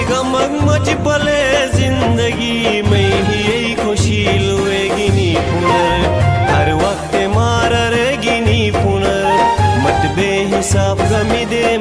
गमग much पले जिंदगी में ही खुशी लुएगिनी पुनर हर वक्त मार रेगिनी पुनर मत बेहिसाब गमी दे